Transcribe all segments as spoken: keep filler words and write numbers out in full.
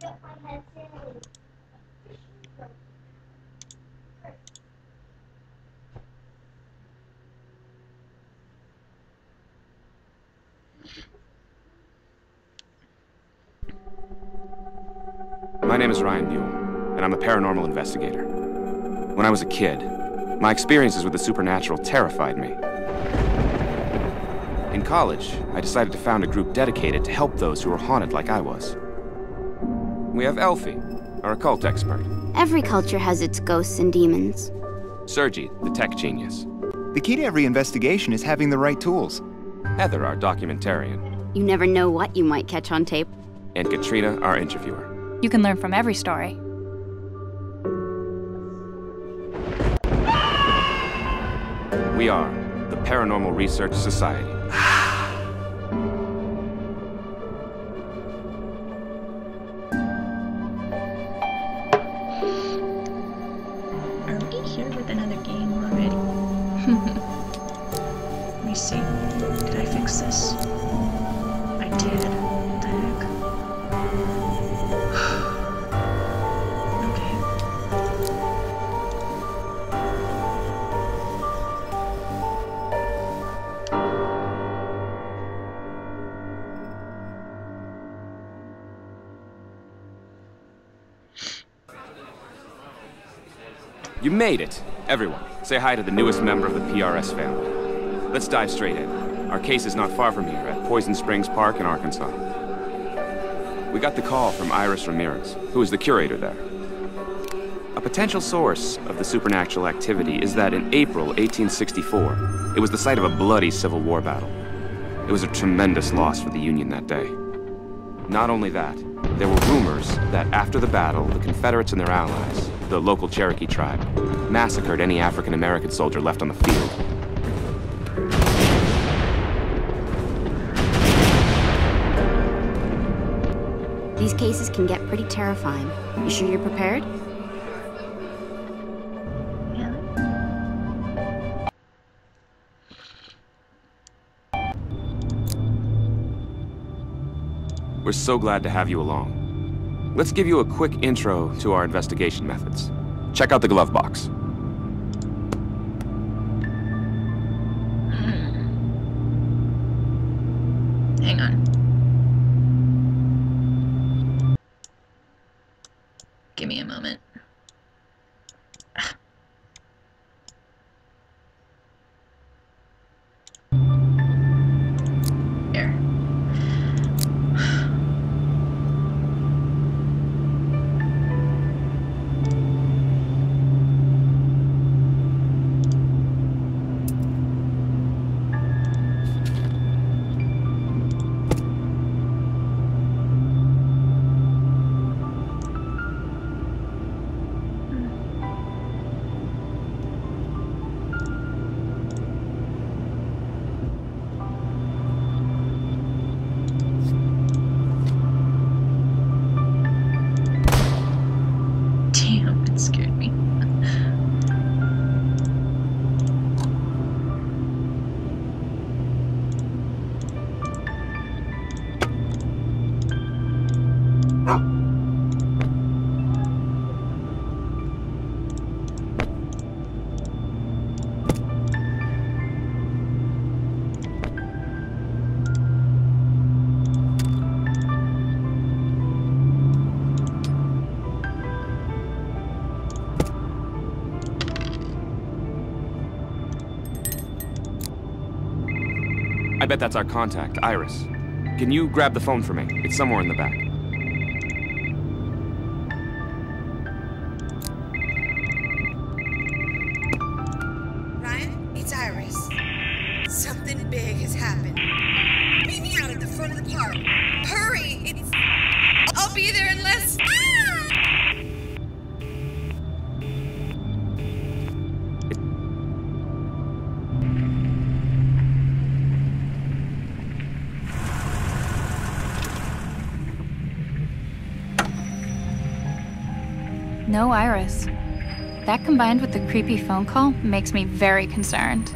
My name is Ryan Buell, and I'm a paranormal investigator. When I was a kid, my experiences with the supernatural terrified me. In college, I decided to found a group dedicated to help those who were haunted like I was. We have Elfie, our occult expert. Every culture has its ghosts and demons. Sergi, the tech genius. The key to every investigation is having the right tools. Heather, our documentarian. You never know what you might catch on tape. And Katrina, our interviewer. You can learn from every story. We are the Paranormal Research Society. Are we here with another game already? Let me see. Did I fix this? I did. What the heck? Okay. You made it! Everyone, say hi to the newest member of the P R S family. Let's dive straight in. Our case is not far from here, at Poison Springs Park in Arkansas. We got the call from Iris Ramirez, who is the curator there. A potential source of the supernatural activity is that in April eighteen sixty-four, it was the site of a bloody Civil War battle. It was a tremendous loss for the Union that day. Not only that, there were rumors that after the battle, the Confederates and their allies, the local Cherokee tribe, massacred any African-American soldier left on the field. These cases can get pretty terrifying. You sure you're prepared? Yeah. We're so glad to have you along. Let's give you a quick intro to our investigation methods. Check out the glove box. Hang on. Give me a moment. There. Damn, it scared me. I bet that's our contact, Iris. Can you grab the phone for me? It's somewhere in the back. Ryan, it's Iris. Something big has happened. Meet me out at the front of the park. Hurry! It's... I'll be there in less... Ah! No Iris. That combined with the creepy phone call makes me very concerned.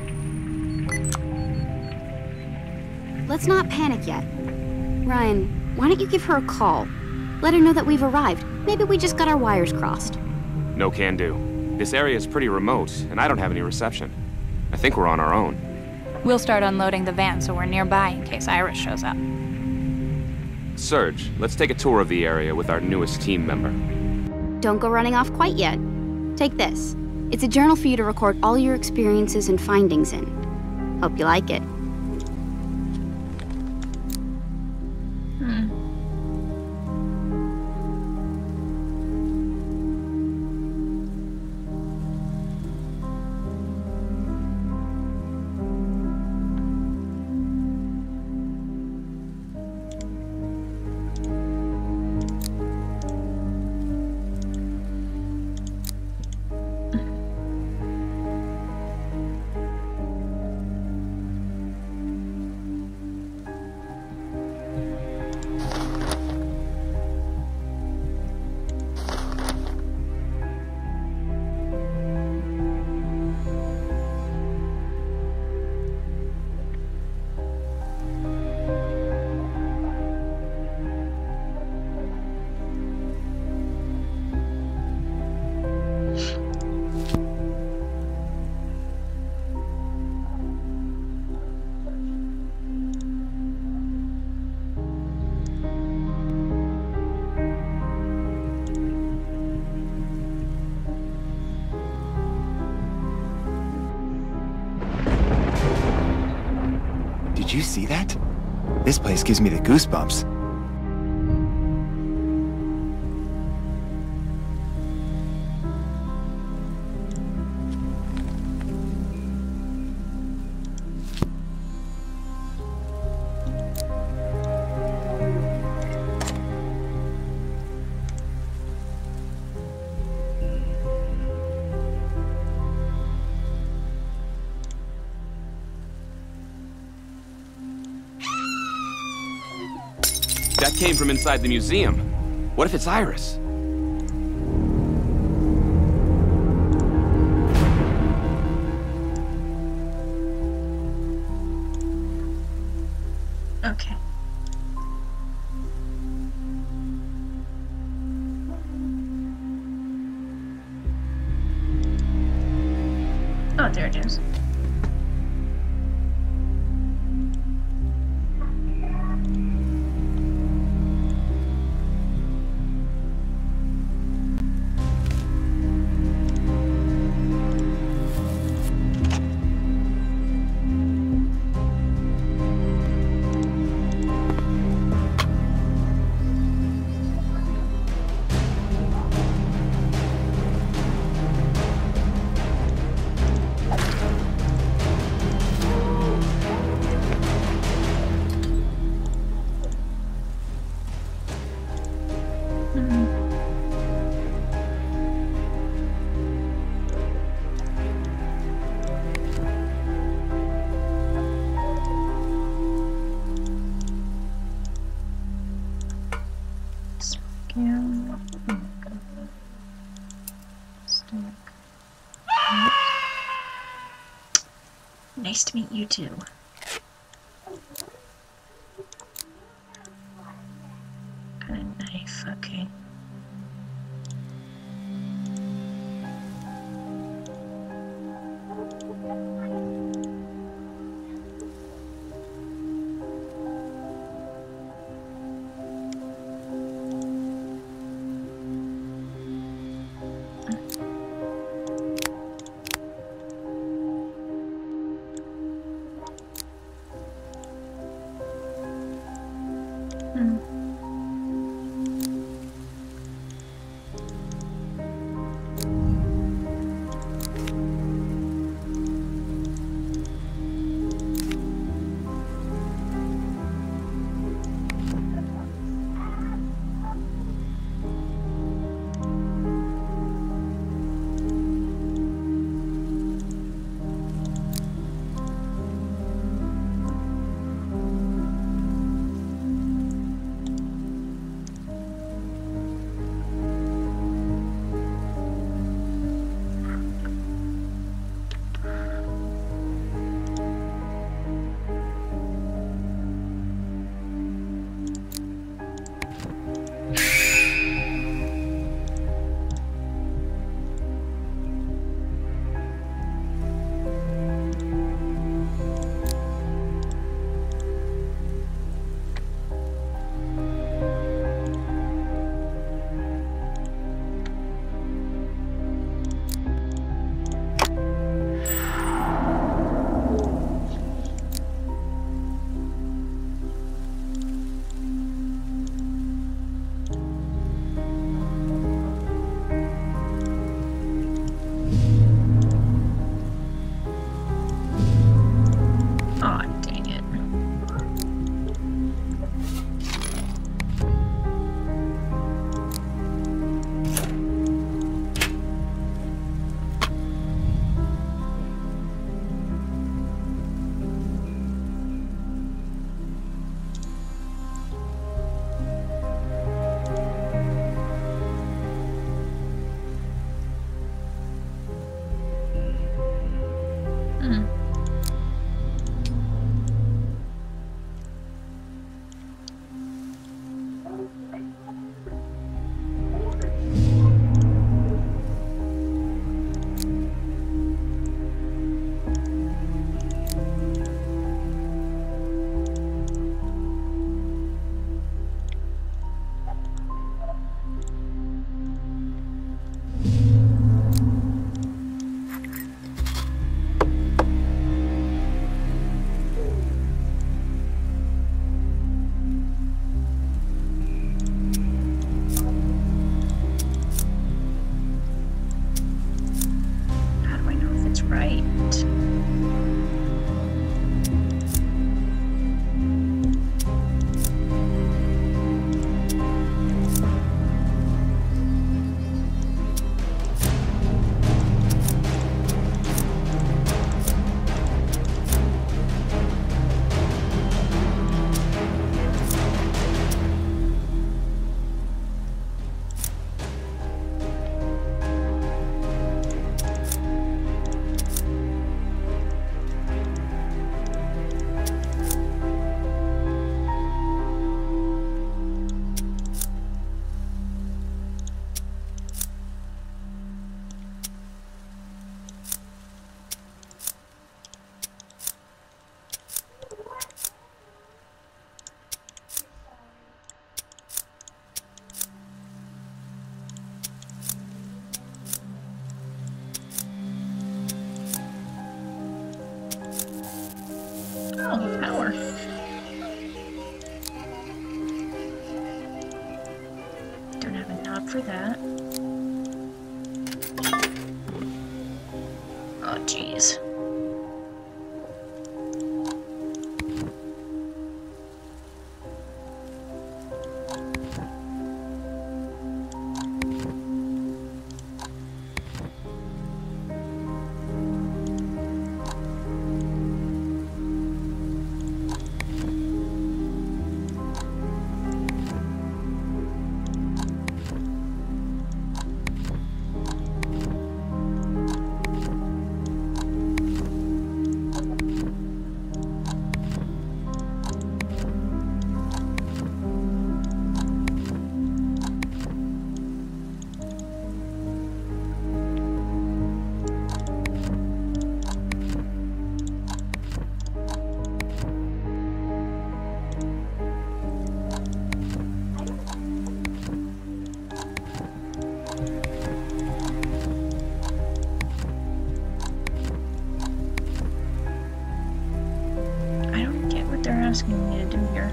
Let's not panic yet. Ryan, why don't you give her a call? Let her know that we've arrived. Maybe we just got our wires crossed. No can do. This area is pretty remote, and I don't have any reception. I think we're on our own. We'll start unloading the van so we're nearby in case Iris shows up. Serge, let's take a tour of the area with our newest team member. Don't go running off quite yet. Take this. It's a journal for you to record all your experiences and findings in. Hope you like it. Hmm. Did you see that? This place gives me the goosebumps. That came from inside the museum. What if it's Iris? Okay. Oh, there it is. Nice to meet you too. Got a knife, okay. asking me to do here?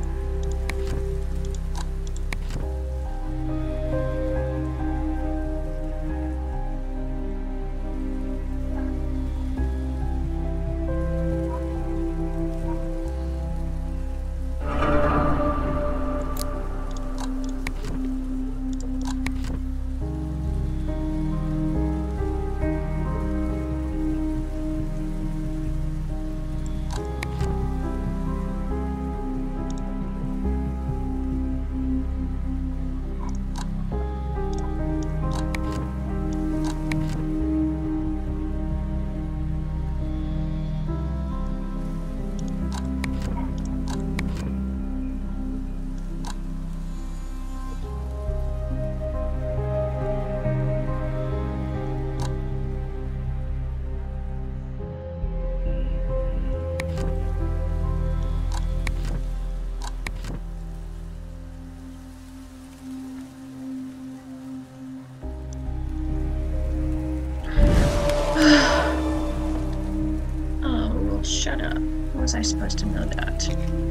Shut up. How was I supposed to know that?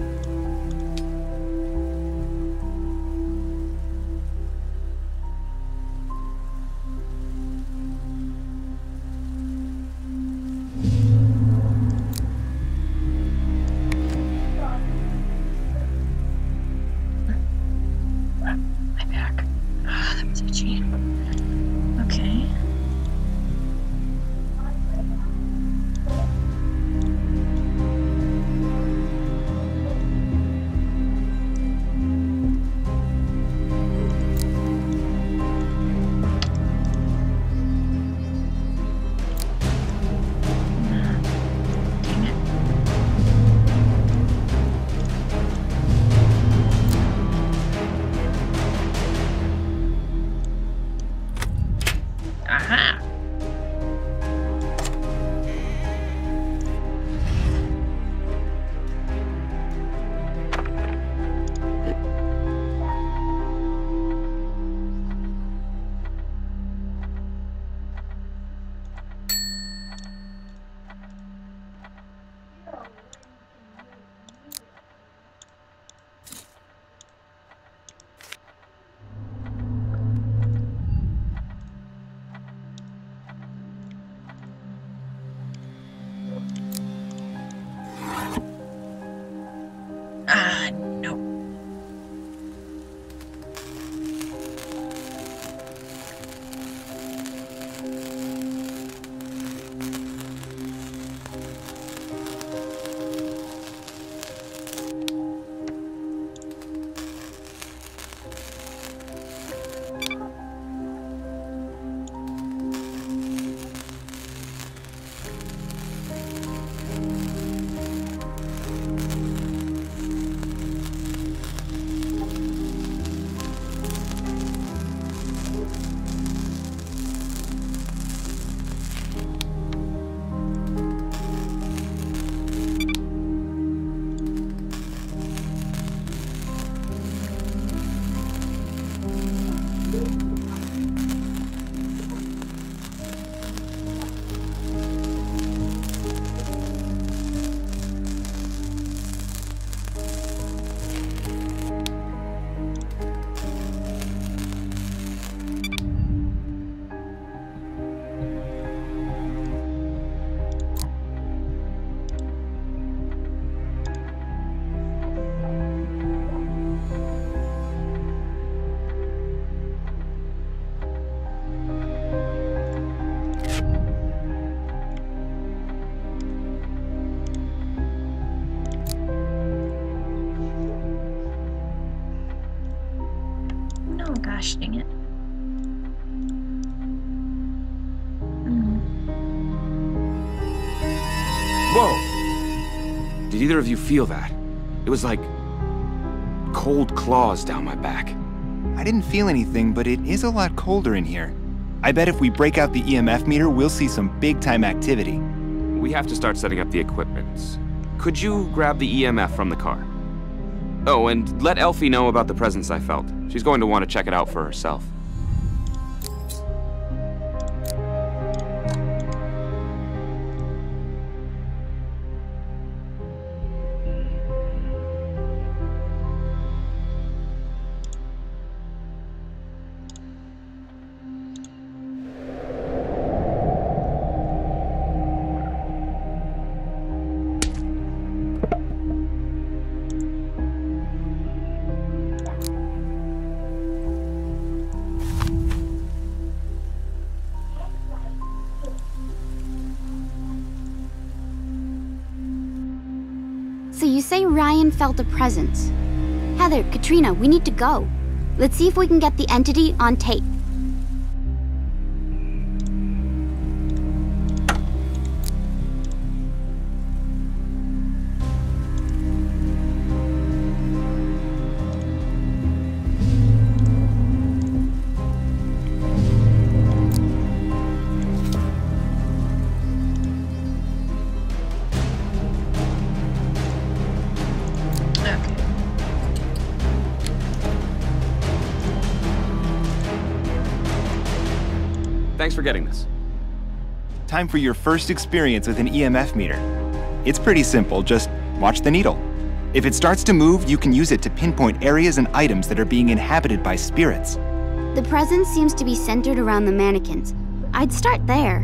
My back. Ah, that was itchy. Okay. Aha! Ah, no. Oh gosh, dang it. Mm. Whoa! Did either of you feel that? It was like cold claws down my back. I didn't feel anything, but it is a lot colder in here. I bet if we break out the E M F meter, we'll see some big-time activity. We have to start setting up the equipment. Could you grab the E M F from the car? Oh, and let Elfie know about the presence I felt. She's going to want to check it out for herself. So you say Ryan felt a presence. Heather, Katrina, we need to go. Let's see if we can get the entity on tape. Thanks for getting this. Time for your first experience with an E M F meter. It's pretty simple, just watch the needle. If it starts to move, you can use it to pinpoint areas and items that are being inhabited by spirits. The presence seems to be centered around the mannequins. I'd start there.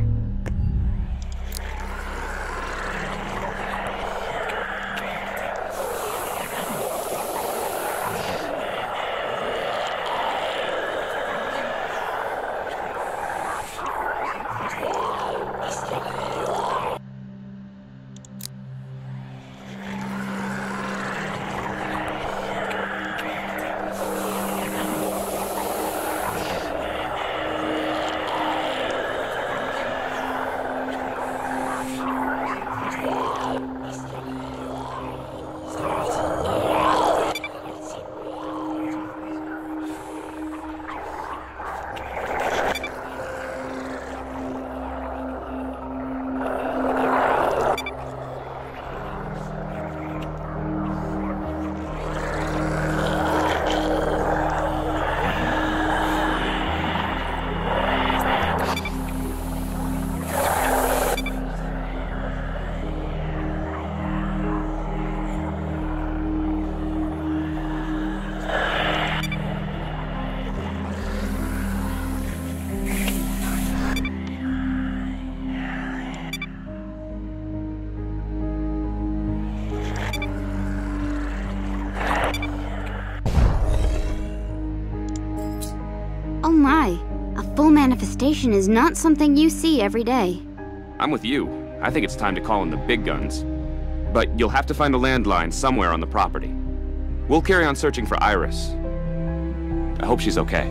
Oh my, a full manifestation is not something you see every day. I'm with you. I think it's time to call in the big guns. But you'll have to find a landline somewhere on the property. We'll carry on searching for Iris. I hope she's okay.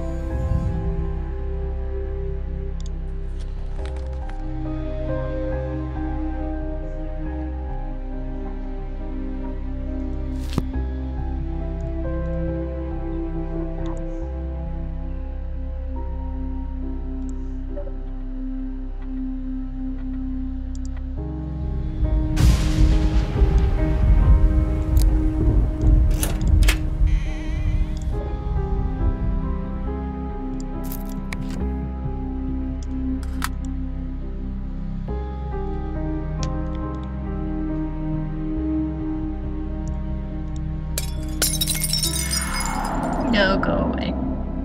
No, go away.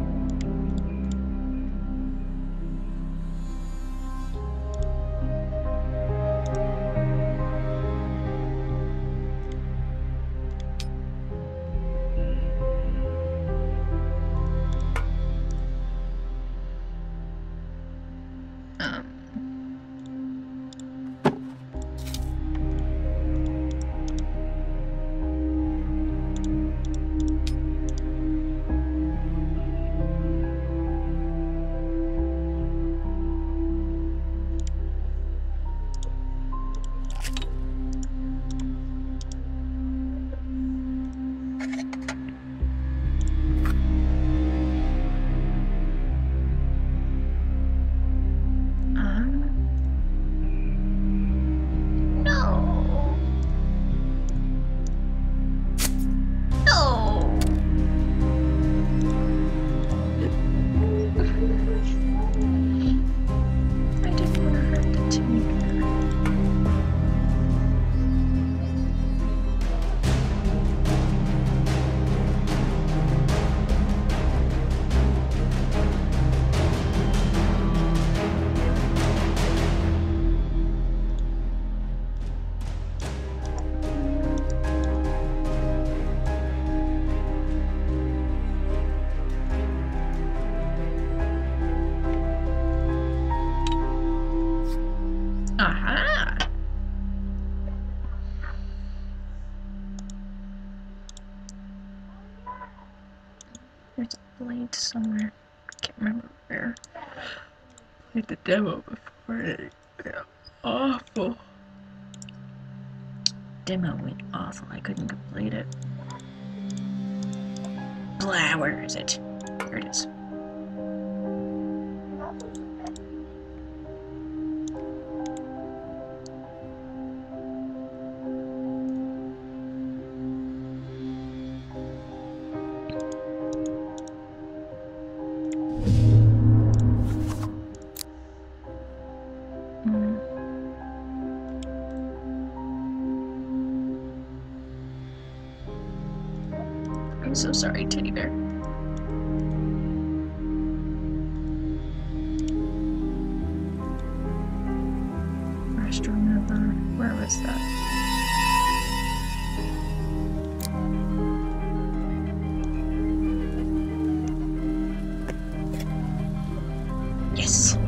Um. played somewhere. Can't remember where. Played the demo before it. Yeah, awful. Demo went awful. I couldn't complete it. Blah, where is it? Here it is. I'm so sorry, Teddy Bear. Restaurant number. Where was that? Yes.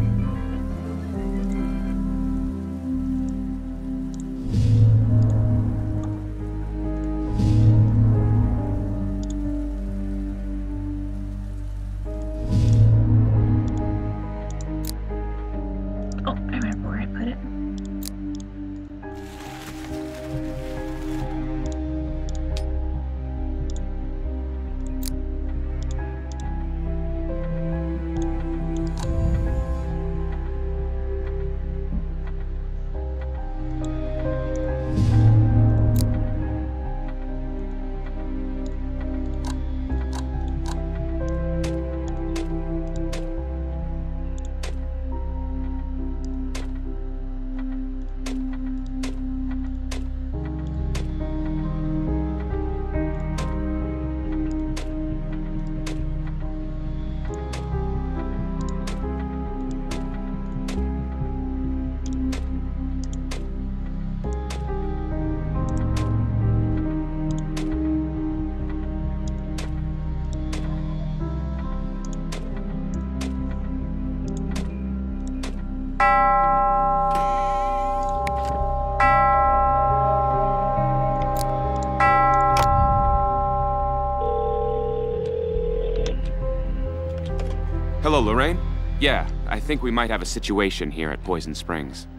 Hello, Lorraine? Yeah, I think we might have a situation here at Poison Springs.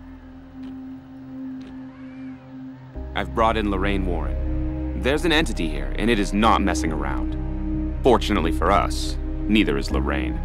I've brought in Lorraine Warren. There's an entity here, and it is not messing around. Fortunately for us, neither is Lorraine.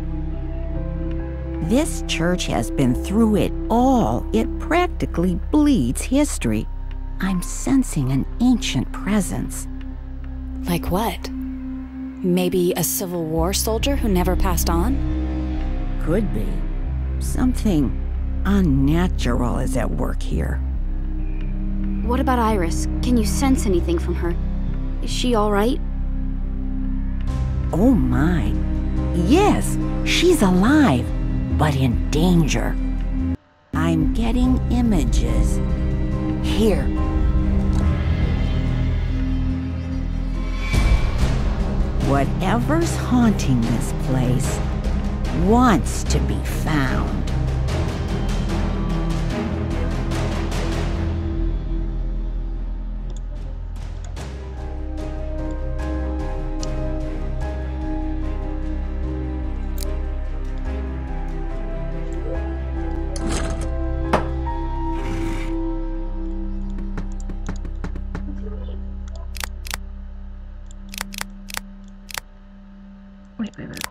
This church has been through it all. It practically bleeds history. I'm sensing an ancient presence. Like what? Maybe a Civil War soldier who never passed on? Could be. Something unnatural is at work here. What about Iris? Can you sense anything from her? Is she all right? Oh my. Yes, she's alive, but in danger. I'm getting images. Here. Whatever's haunting this place wants to be found. Wait, wait, wait.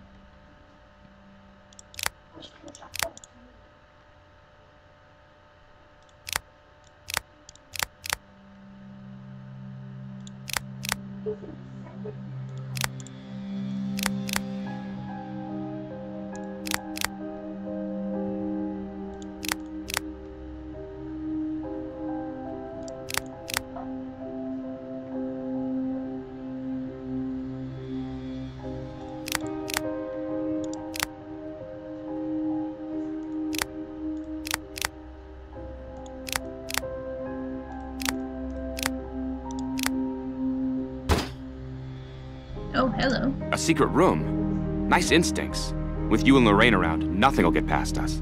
Oh, hello. A secret room. Nice instincts. With you and Lorraine around, nothing will get past us.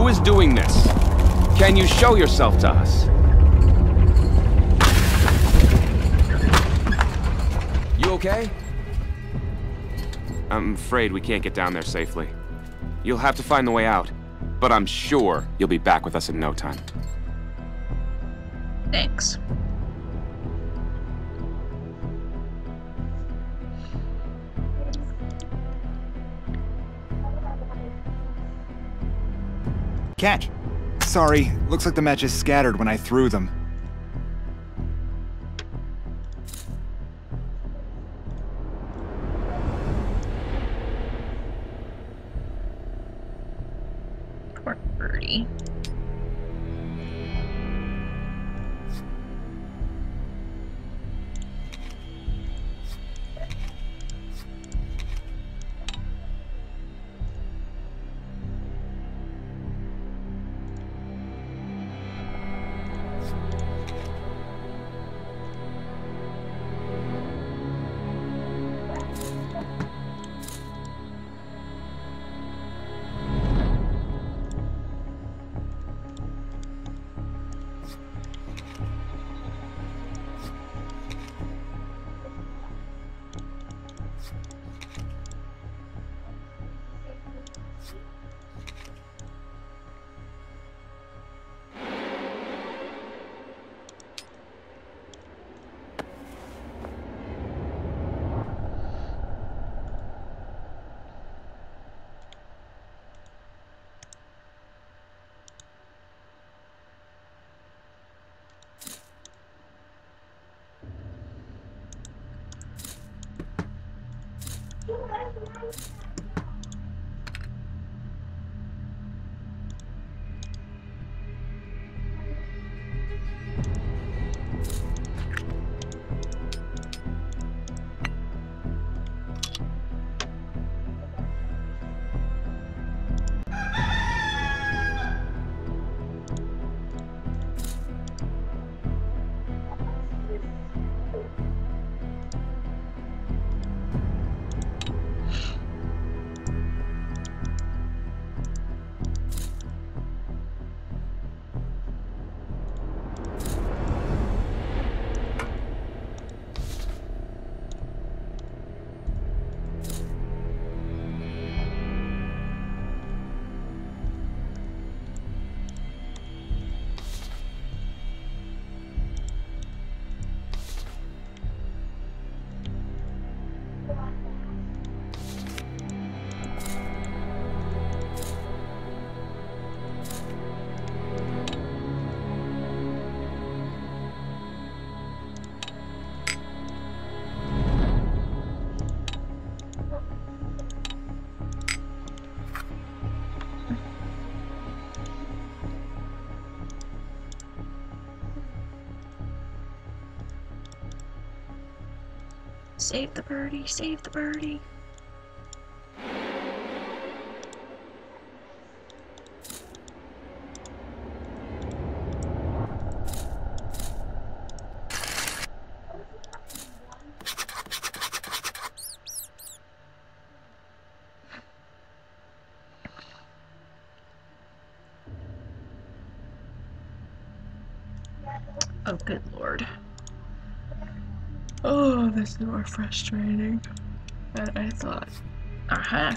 Who is doing this? Can you show yourself to us? You okay? I'm afraid we can't get down there safely. You'll have to find the way out, but I'm sure you'll be back with us in no time. Thanks. Catch. Sorry, looks like the matches scattered when I threw them. Poor birdie. Save the birdie, save the birdie. Oh, good lord. Oh, this is more frustrating than I thought. Aha.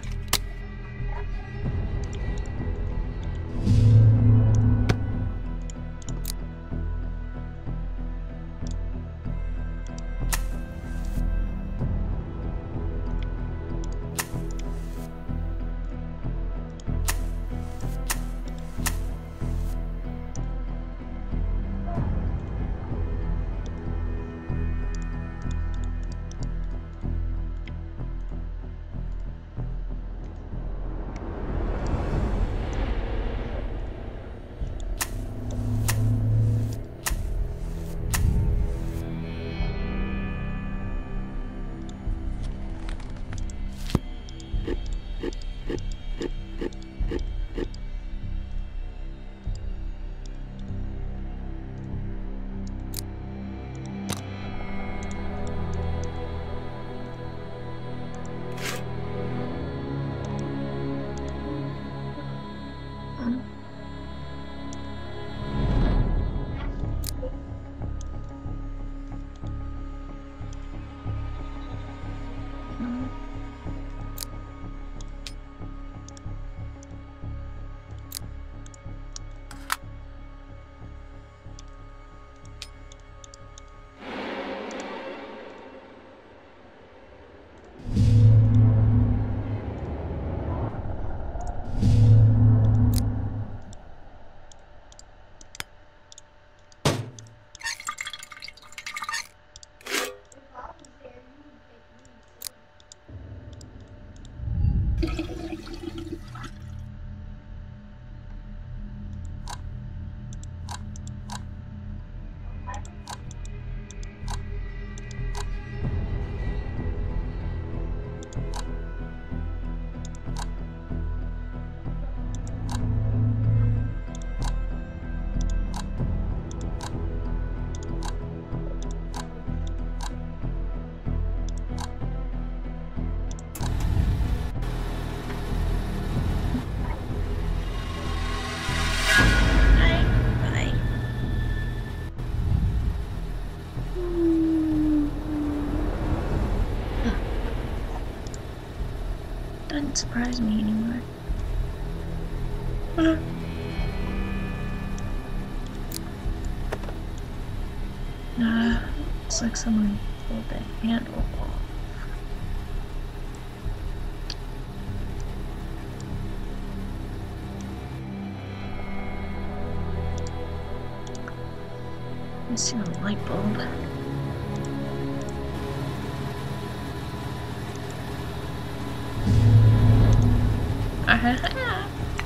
Doesn't surprise me anymore. Uh. Nah, looks like someone pulled the handle off. Missing a light bulb. Ah-ha-ha.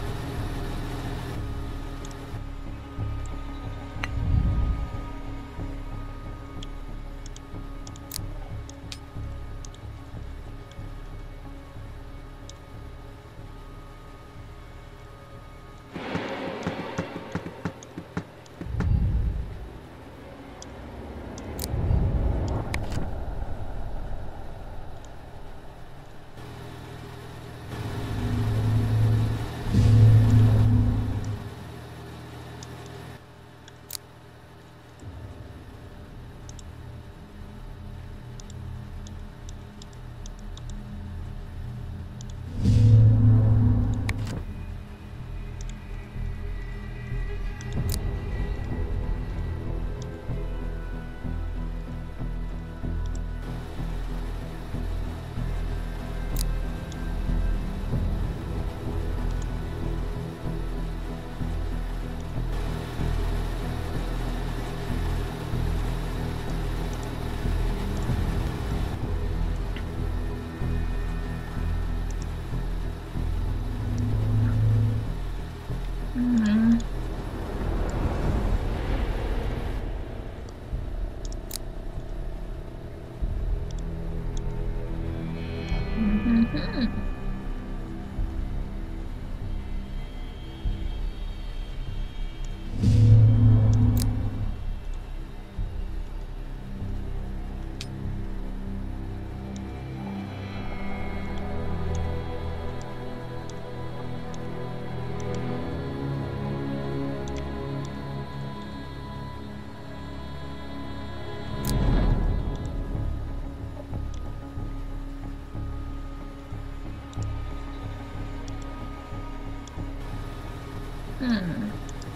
Hmm.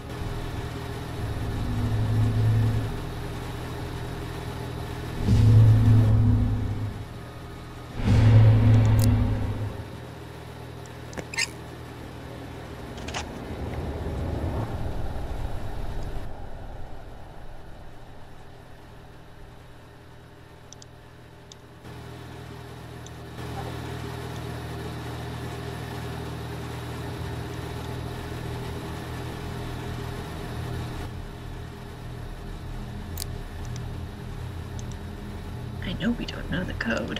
I know we don't know the code.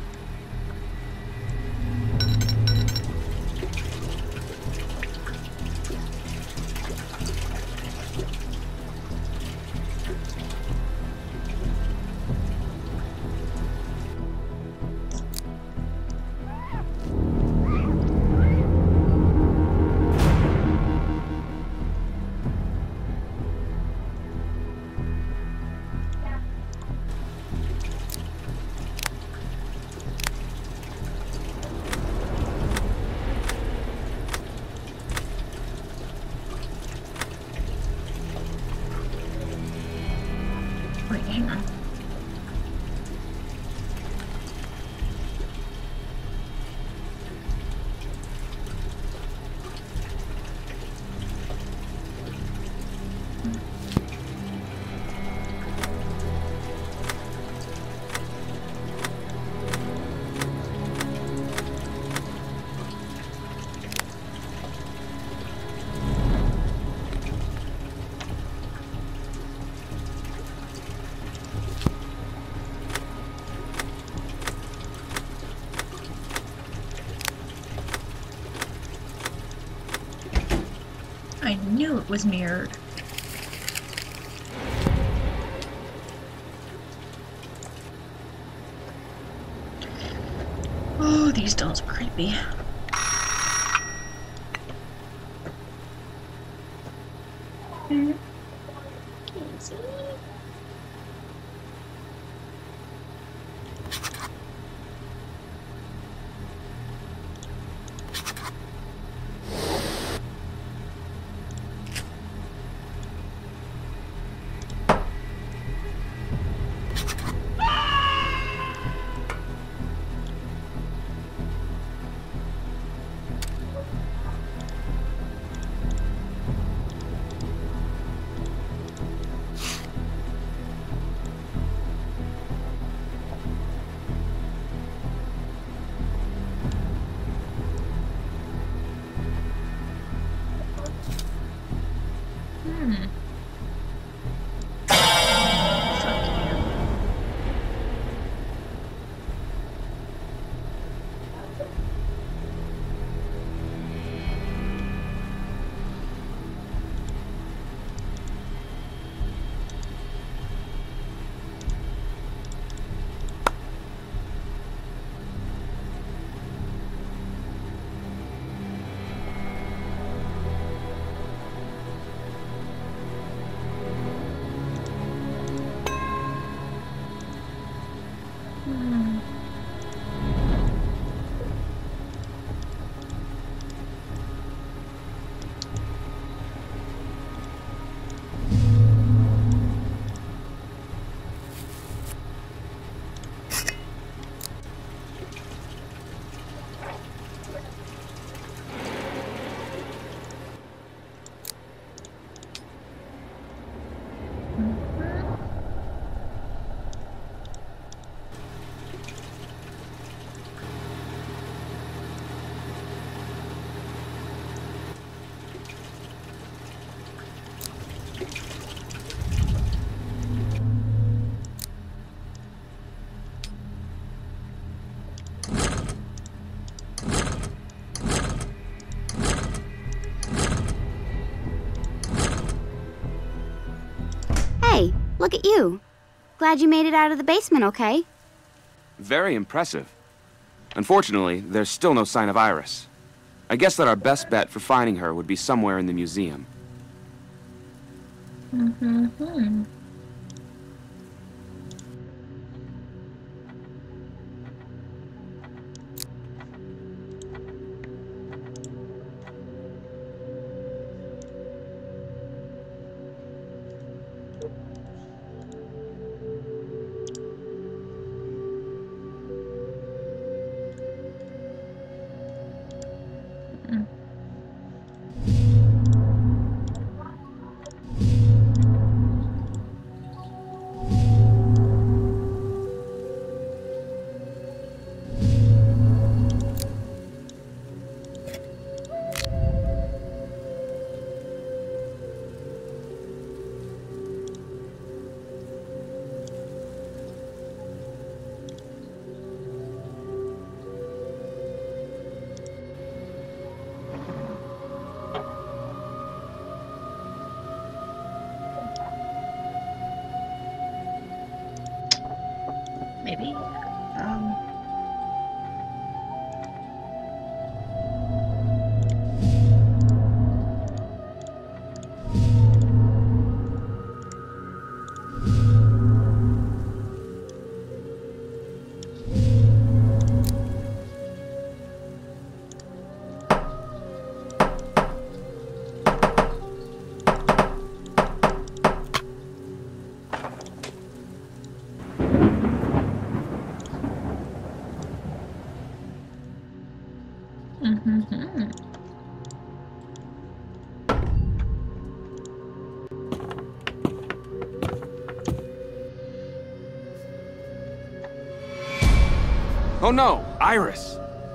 Wait, hang on. I knew it was mirrored. Oh, these dolls are creepy. Mm. Easy. Hmm. Hey, look at you. Glad you made it out of the basement okay. Very impressive. Unfortunately, there's still no sign of Iris. I guess that our best bet for finding her would be somewhere in the museum. Mm-hmm. Maybe. Um. Mm-hmm. Oh no, Iris!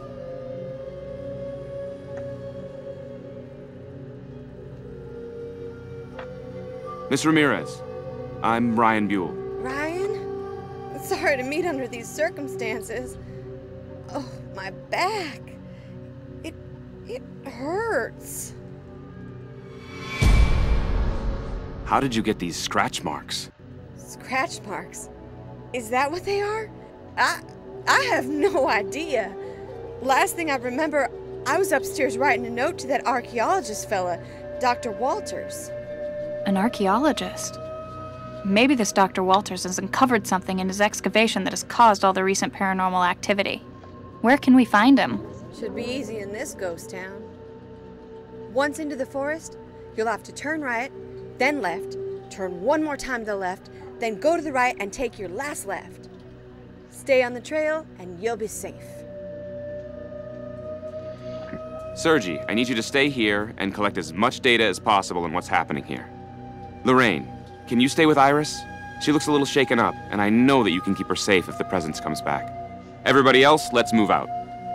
Miss Ramirez, I'm Ryan Buell. Ryan? Sorry to meet under these circumstances. Oh, my back. It... it hurts. How did you get these scratch marks? Scratch marks? Is that what they are? I... I have no idea. Last thing I remember, I was upstairs writing a note to that archaeologist fella, Doctor Walters. An archaeologist? Maybe this Doctor Walters has uncovered something in his excavation that has caused all the recent paranormal activity. Where can we find him? Should be easy in this ghost town. Once into the forest, you'll have to turn right, then left, turn one more time to the left, then go to the right and take your last left. Stay on the trail, and you'll be safe. Sergi, I need you to stay here and collect as much data as possible on what's happening here. Lorraine, can you stay with Iris? She looks a little shaken up, and I know that you can keep her safe if the presence comes back. Everybody else, let's move out.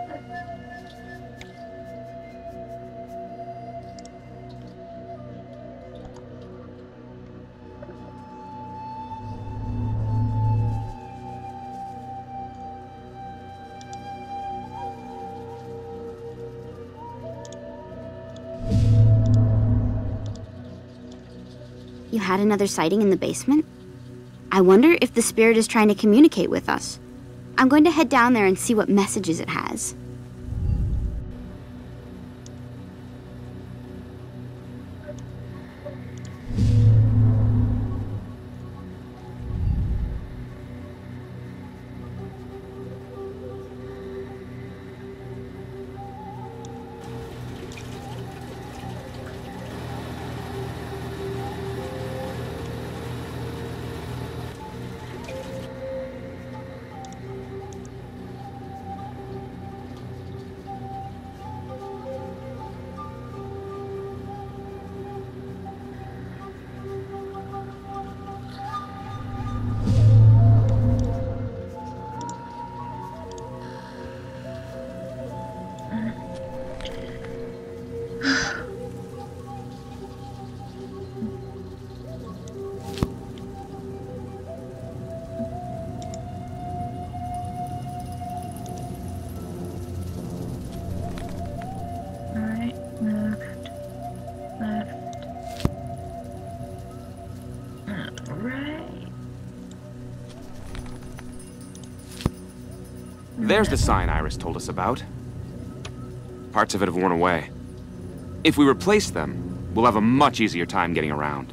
You had another sighting in the basement? I wonder if the spirit is trying to communicate with us. I'm going to head down there and see what messages it has. There's the sign Iris told us about. Parts of it have worn away. If we replace them, we'll have a much easier time getting around.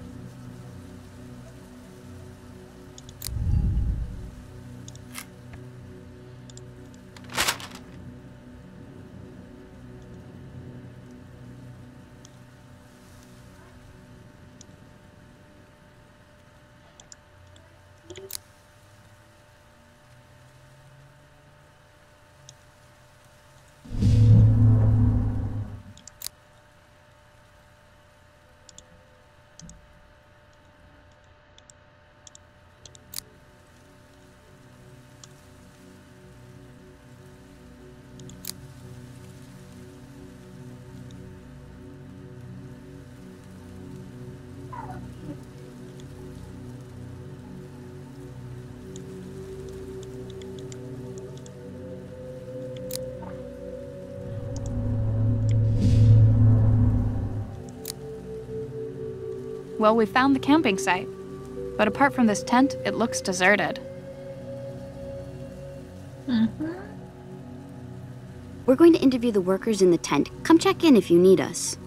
Well, we found the camping site. But apart from this tent, it looks deserted. Mm-hmm. We're going to interview the workers in the tent. Come check in if you need us.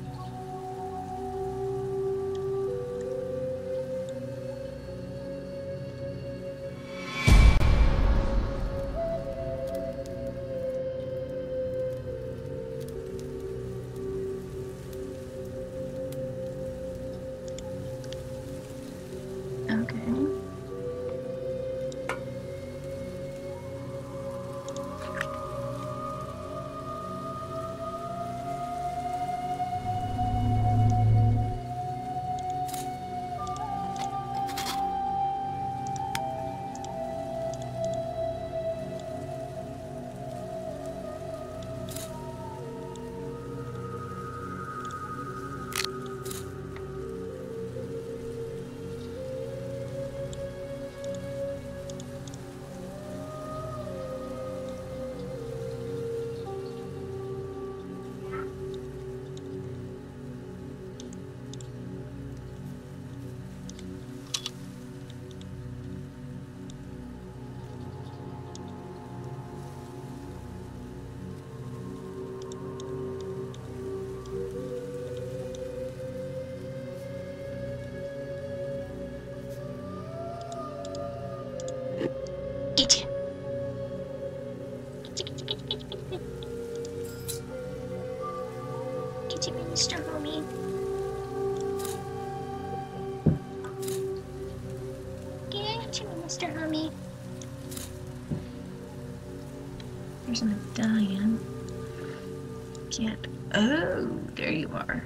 There's a medallion. Can't. Oh, there you are.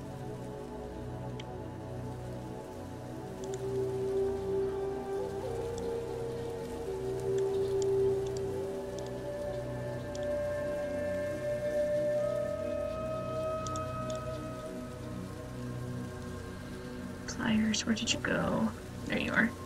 Pliers, where did you go? There you are.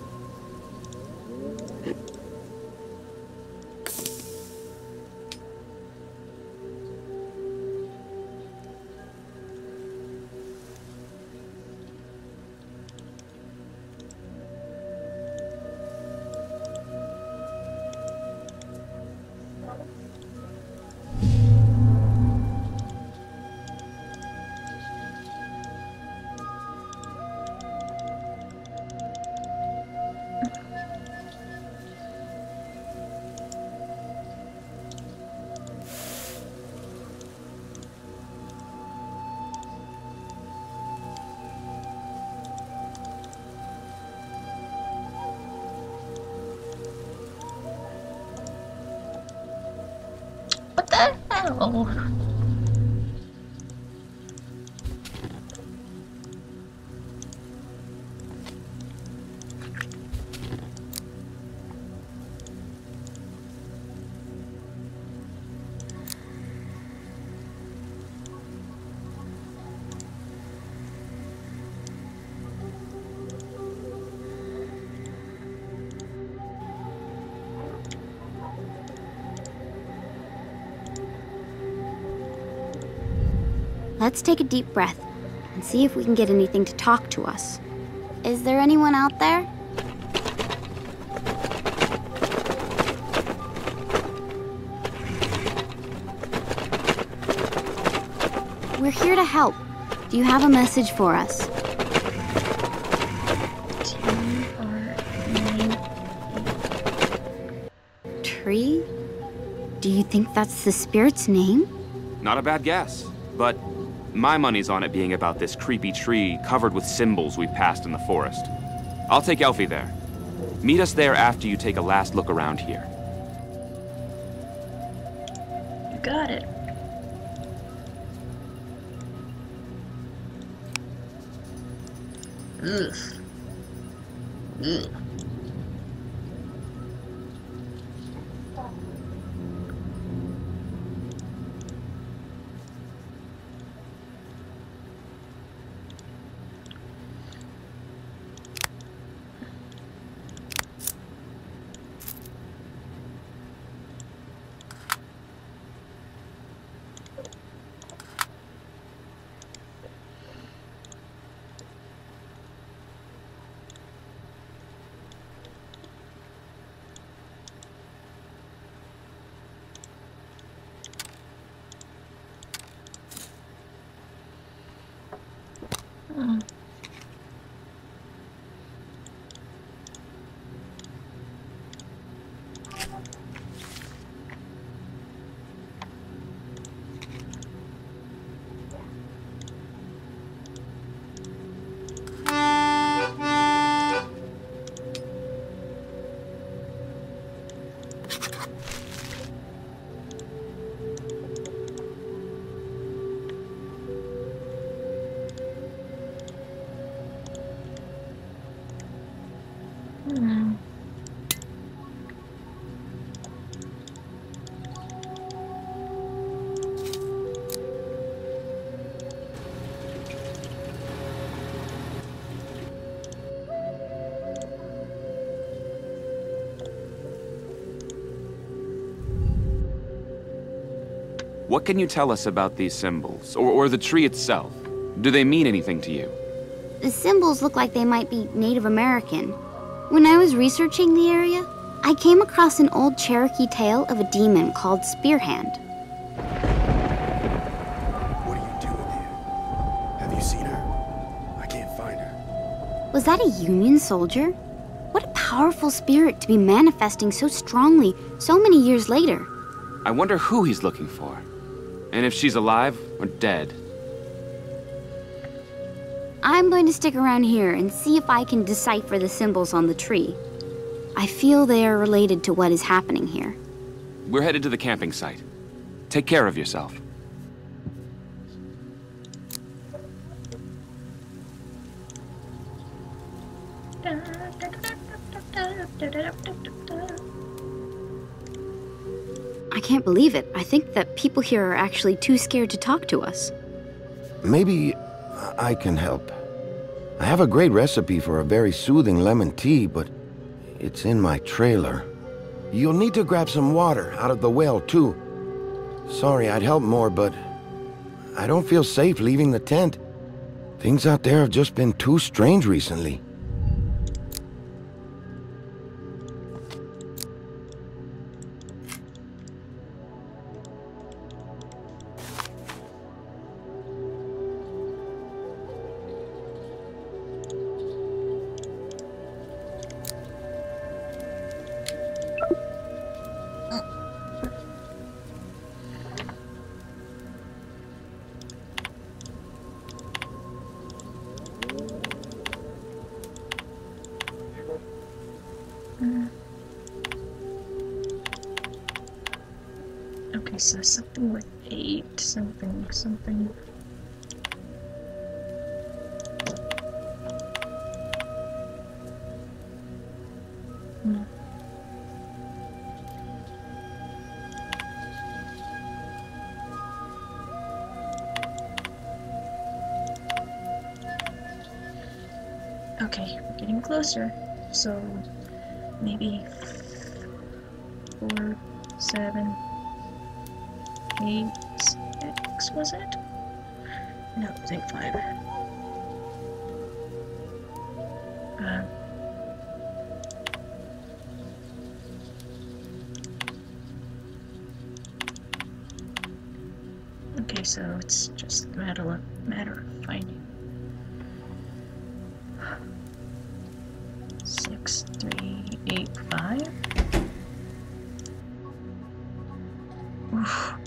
What the hell? Let's take a deep breath and see if we can get anything to talk to us. Is there anyone out there? We're here to help. Do you have a message for us? T R nine. Tree? Do you think that's the spirit's name? Not a bad guess, but my money's on it being about this creepy tree covered with symbols we've passed in the forest. I'll take Elfie there. Meet us there after you take a last look around here. You got it. Ugh. Ugh. Hmm. Hmm. What can you tell us about these symbols, or, or the tree itself? Do they mean anything to you? The symbols look like they might be Native American. When I was researching the area, I came across an old Cherokee tale of a demon called Spearhand. What are you doing here? Have you seen her? I can't find her. Was that a Union soldier? What a powerful spirit to be manifesting so strongly so many years later. I wonder who he's looking for. And if she's alive or dead. I'm going to stick around here and see if I can decipher the symbols on the tree. I feel they are related to what is happening here. We're headed to the camping site. Take care of yourself. I can't believe it. I think that people here are actually too scared to talk to us. Maybe I can help. I have a great recipe for a very soothing lemon tea, but it's in my trailer. You'll need to grab some water out of the well, too. Sorry, I'd help more, but I don't feel safe leaving the tent. Things out there have just been too strange recently. Okay, so something with eight, something, something. Hmm. Okay, we're getting closer. So maybe four, seven, eight, six, was it? No, it was eight, five. Uh, Okay, so it's just a matter of, matter of finding. Six, three, eight, five. Oof.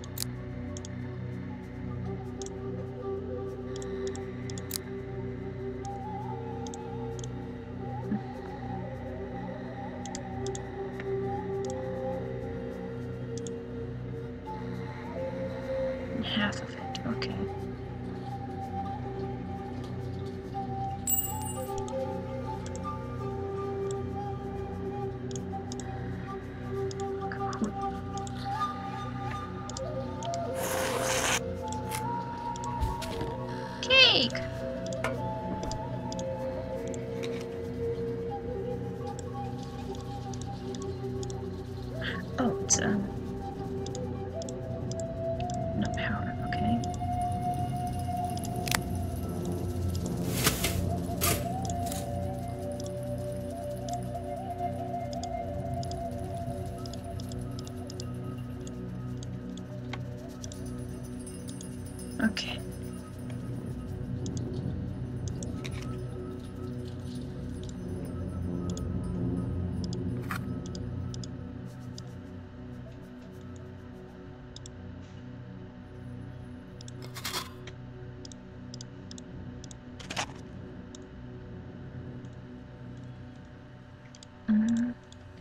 Half of it, okay. Cake! Oh, it's, um... no power, okay. Okay. Mm.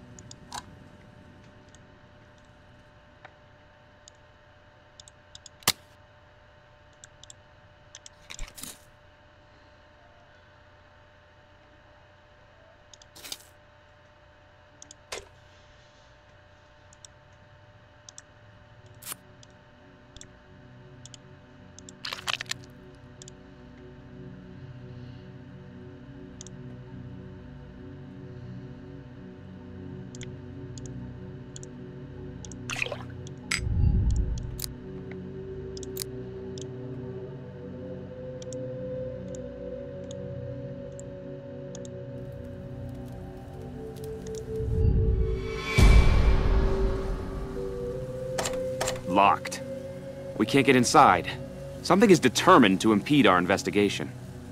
Locked. We can't get inside. Something is determined to impede our investigation.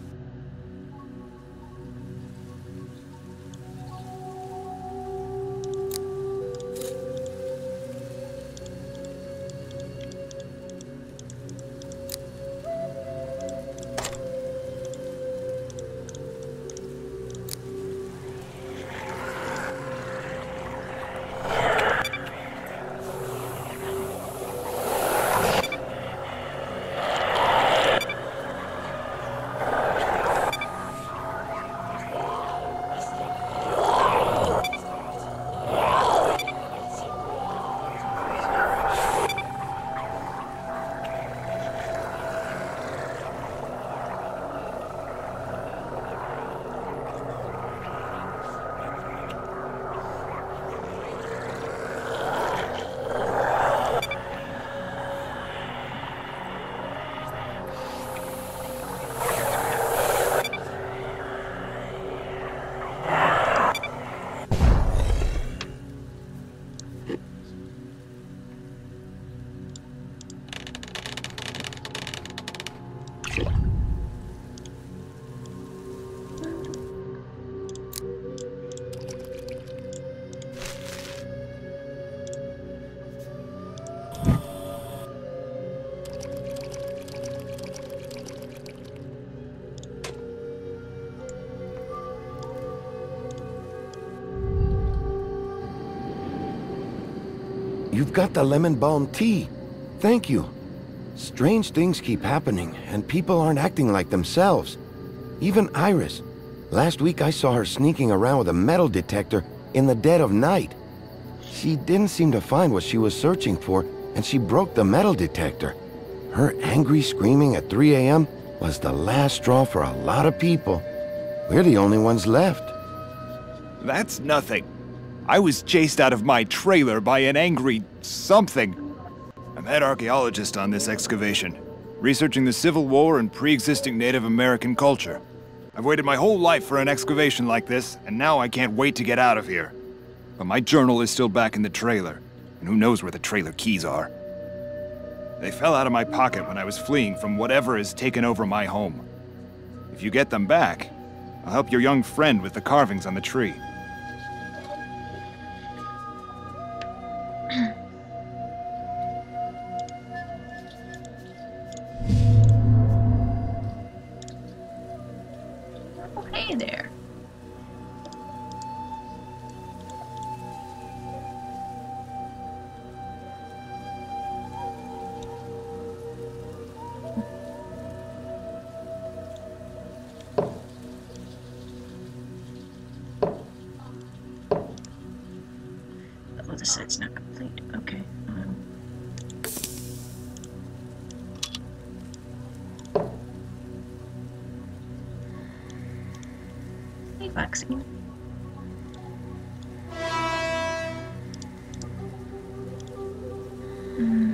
You've got the lemon balm tea. Thank you. Strange things keep happening, and people aren't acting like themselves. Even Iris. Last week I saw her sneaking around with a metal detector in the dead of night. She didn't seem to find what she was searching for, and she broke the metal detector. Her angry screaming at three A M was the last straw for a lot of people. We're the only ones left. That's nothing. I was chased out of my trailer by an angry something. I'm head archaeologist on this excavation, researching the Civil War and pre-existing Native American culture. I've waited my whole life for an excavation like this, and now I can't wait to get out of here. But my journal is still back in the trailer, and who knows where the trailer keys are. They fell out of my pocket when I was fleeing from whatever has taken over my home. If you get them back, I'll help your young friend with the carvings on the tree. Oh, hey there. Oh, the set's not complete. Okay. Um. Hey, Foxy. Mm.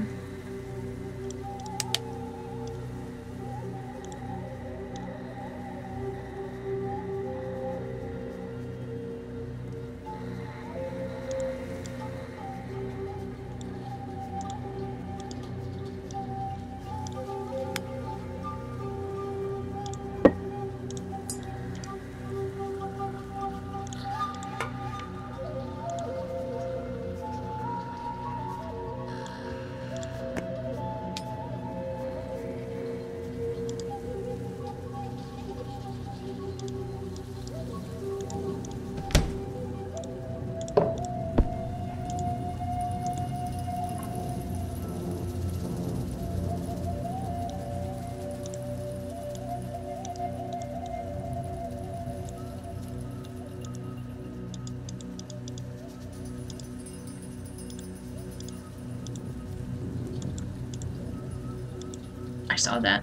I saw that.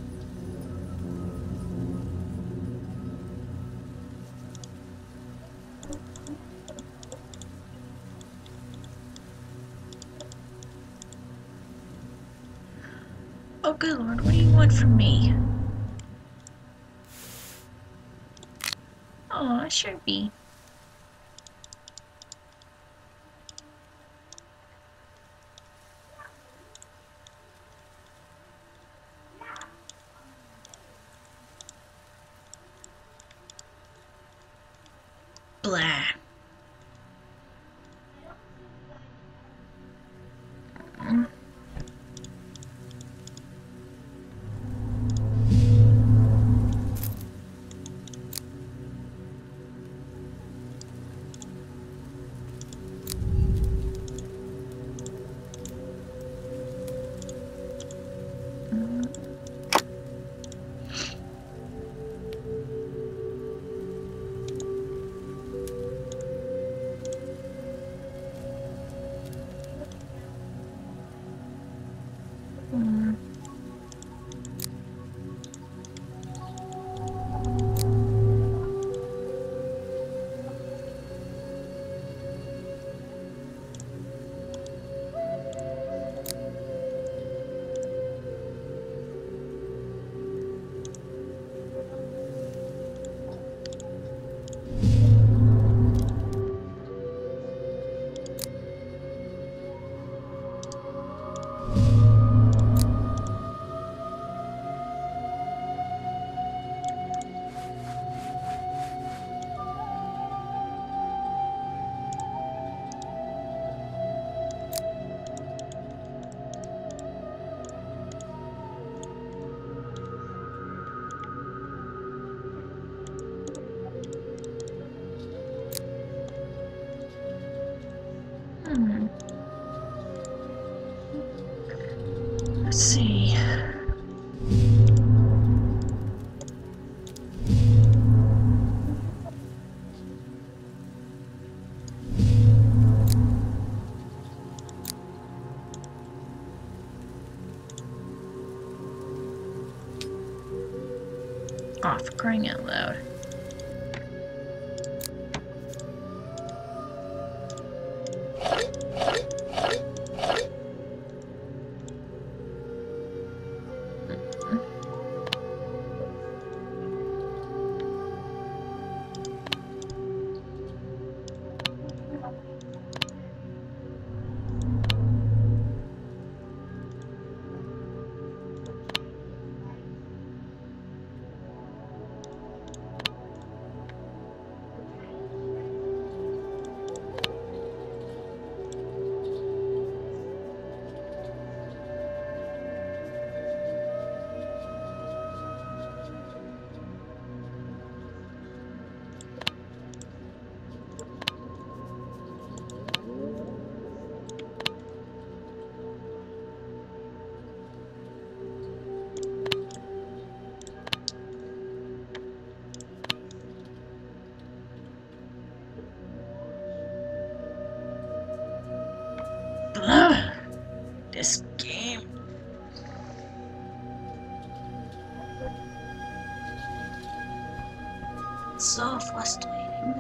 Oh, good Lord, what do you want from me? Oh, Sharpie. Blah. Mm. Mm. Hmm. Let's see. Oh, for crying out loud. Ugh, this game. So frustrating.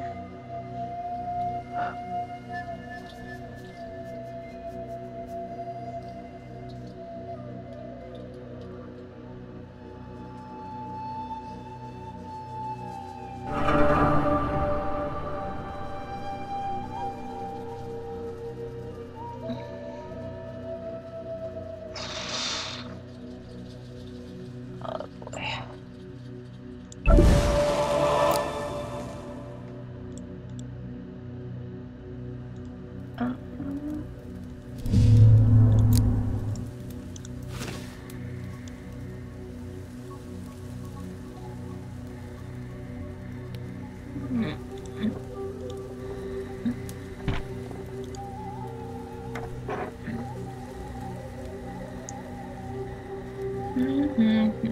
Oh boy. Mm-hmm.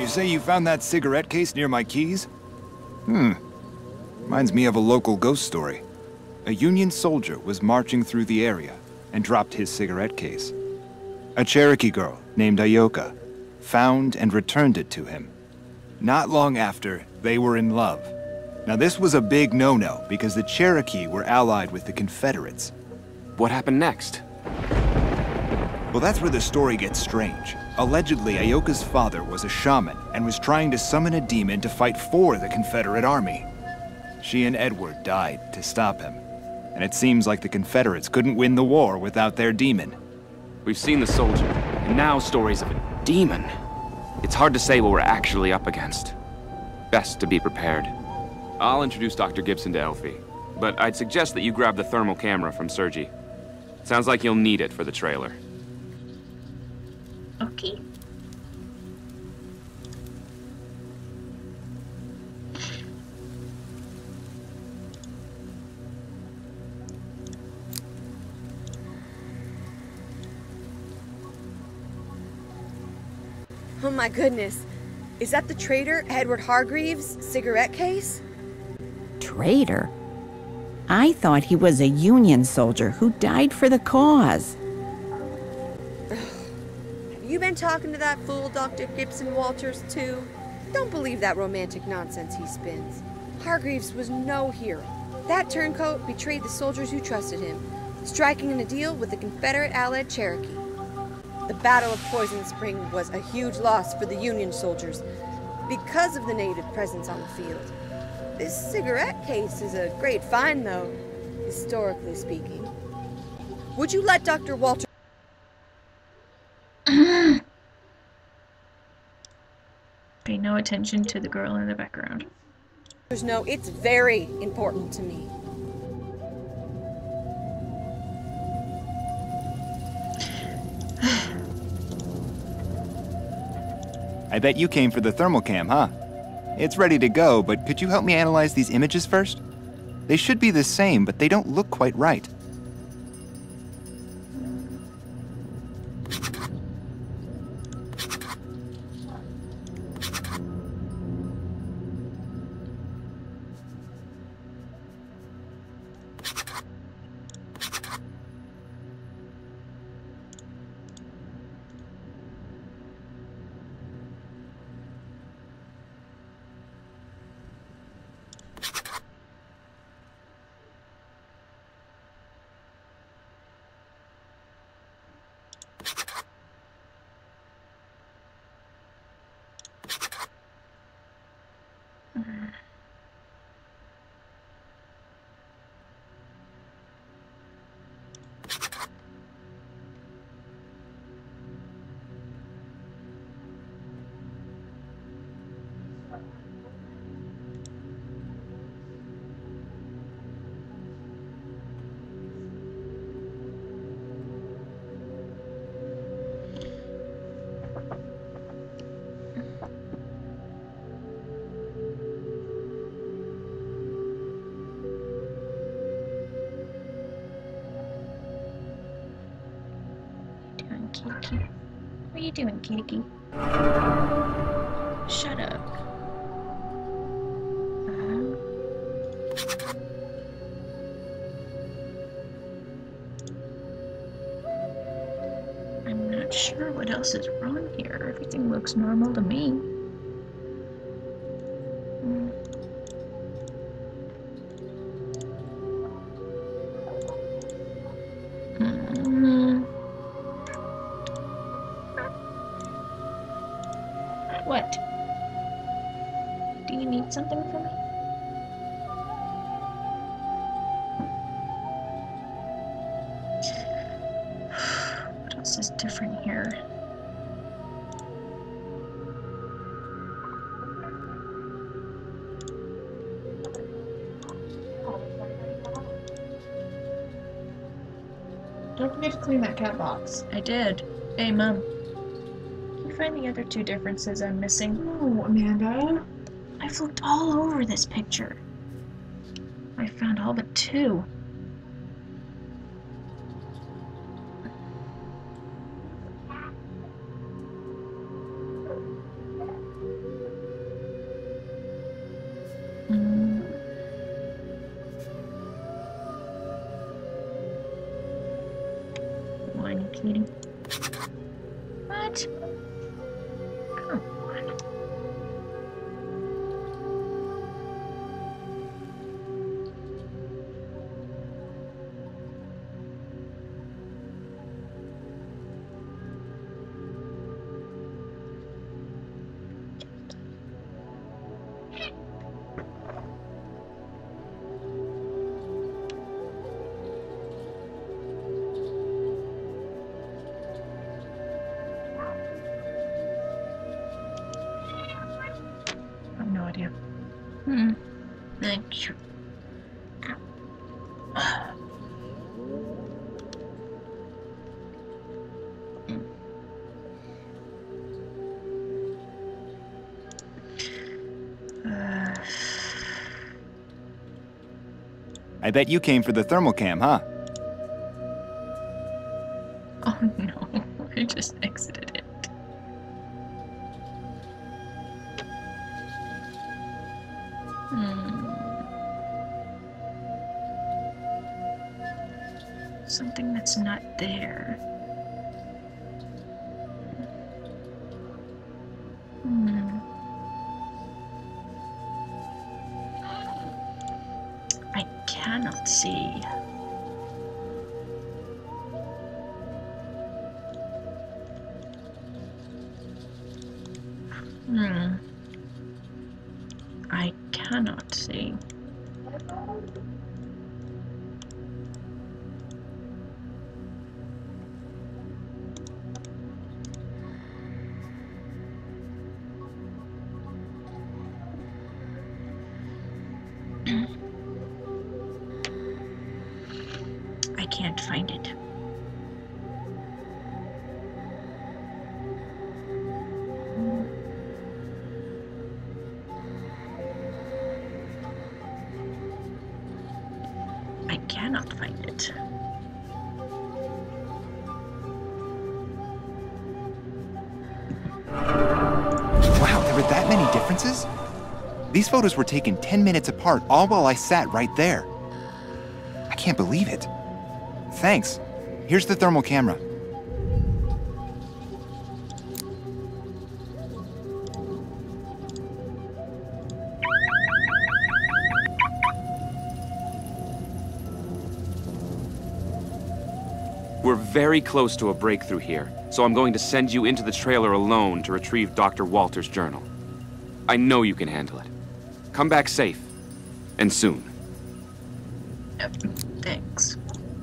You say you found that cigarette case near my keys? Hmm. Reminds me of a local ghost story. A Union soldier was marching through the area and dropped his cigarette case. A Cherokee girl named Ayoka found and returned it to him. Not long after, they were in love. Now this was a big no-no because the Cherokee were allied with the Confederates. What happened next? Well, that's where the story gets strange. Allegedly, Ayoka's father was a shaman and was trying to summon a demon to fight for the Confederate army. She and Edward died to stop him. And it seems like the Confederates couldn't win the war without their demon. We've seen the soldier, and now stories of a demon. It's hard to say what we're actually up against. Best to be prepared. I'll introduce Doctor Gibson to Elfie, but I'd suggest that you grab the thermal camera from Sergi. Sounds like you'll need it for the trailer. Okay. Oh my goodness. Is that the traitor, Edward Hargreaves' cigarette case? Traitor? I thought he was a Union soldier who died for the cause. Have you been talking to that fool, Doctor Gibson Walters, too? Don't believe that romantic nonsense he spins. Hargreaves was no hero. That turncoat betrayed the soldiers who trusted him, striking in a deal with the Confederate allied Cherokee. The Battle of Poison Spring was a huge loss for the Union soldiers because of the native presence on the field. This cigarette case is a great find, though, historically speaking. Would you let Doctor Walter... Pay no attention to the girl in the background. know it's very important to me. I bet you came for the thermal cam, huh? It's ready to go, but could you help me analyze these images first? They should be the same, but they don't look quite right. Kitty. What are you doing, Kitty? Shut up. Uh, I'm not sure what else is wrong here. Everything looks normal to me. Mm. Mm. What? Do you need something from me? What else is different here? Don't forget to clean that cat box. I did. Hey, Mom. Find the other two differences I'm missing. Oh, Amanda. I've looked all over this picture. I found all but two. sweetie. What? Come on. I have no idea. Hmm. Thank you. Uh, I bet you came for the thermal cam, huh? oh no, I just exited it. Hmm. Something that's not there. Hmm. I cannot see. Hmm. I cannot see. I can't find it. I cannot find it. Wow, there were that many differences? These photos were taken ten minutes apart, all while I sat right there. I can't believe it. Thanks. Here's the thermal camera. We're very close to a breakthrough here, so I'm going to send you into the trailer alone to retrieve Doctor Walter's journal. I know you can handle it. Come back safe, and soon. Yep. Thanks.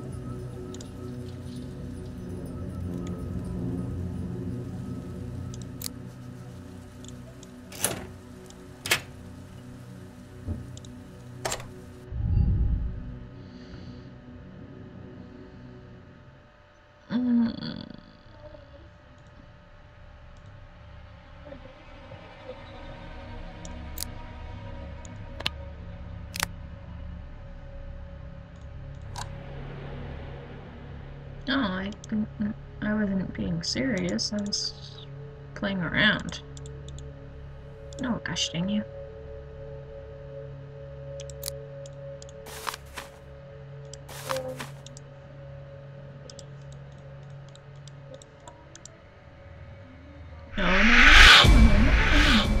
Mm. No, I, I wasn't being serious. I was playing around. No, gosh dang you. No, no, no, no, no, no, no.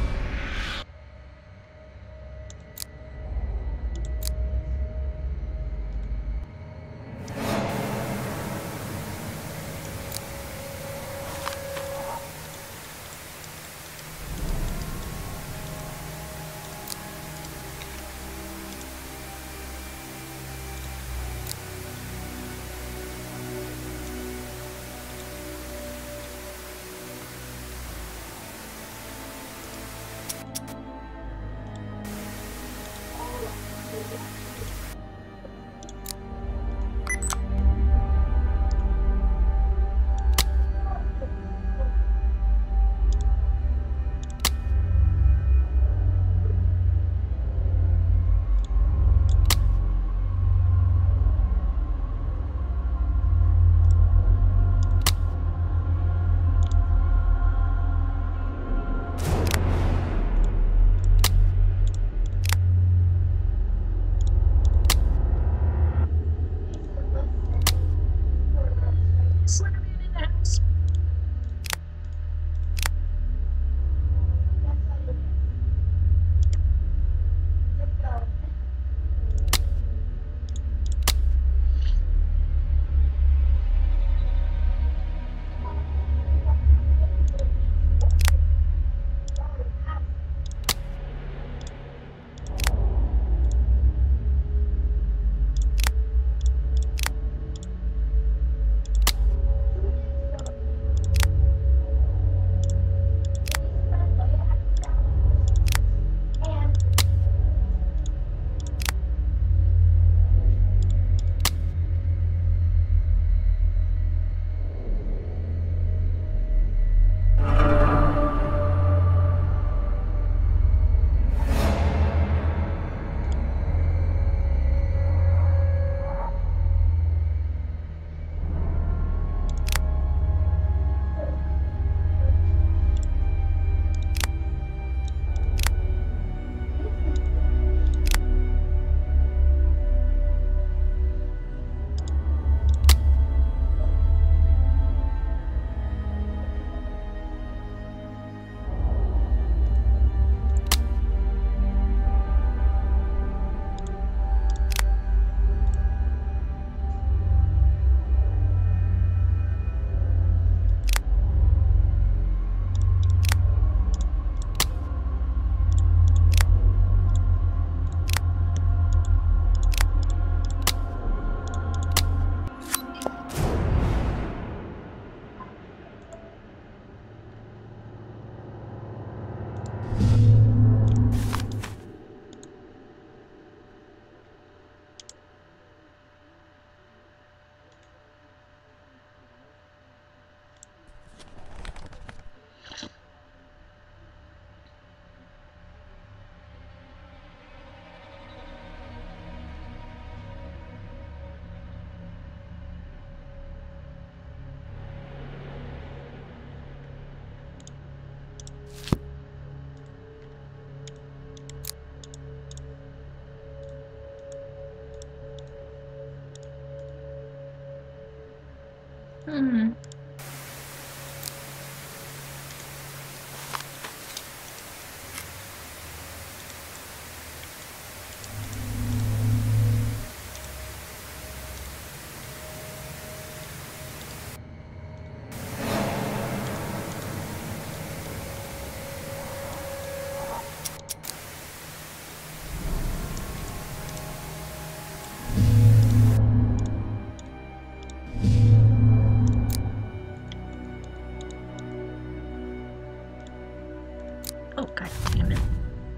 Oh, god damn it.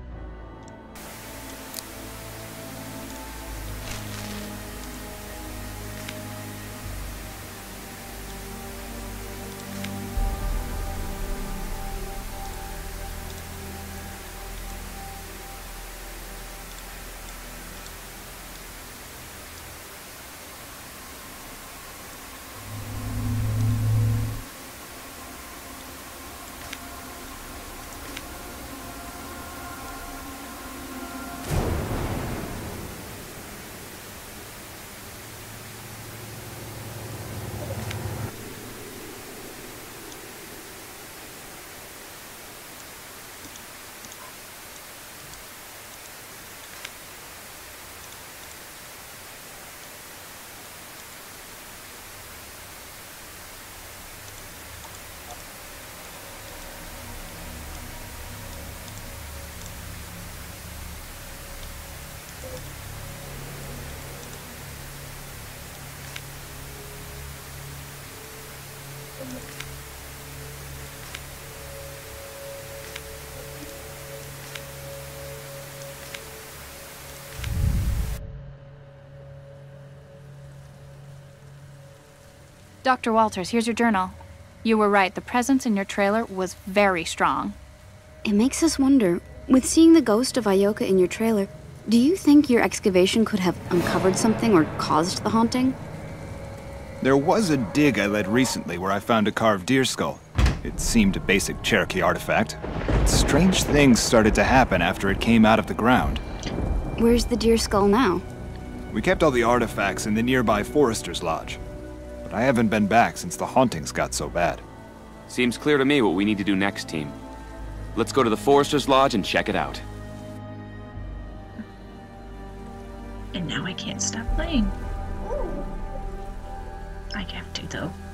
Doctor Walters, here's your journal. You were right, the presence in your trailer was very strong. It makes us wonder, with seeing the ghost of Ayoka in your trailer, do you think your excavation could have uncovered something or caused the haunting? There was a dig I led recently where I found a carved deer skull. It seemed a basic Cherokee artifact. Strange things started to happen after it came out of the ground. Where's the deer skull now? We kept all the artifacts in the nearby Forester's Lodge. But I haven't been back since the hauntings got so bad. Seems clear to me what we need to do next, team. Let's go to the Forester's Lodge and check it out. And now I can't stop playing. I have to, though.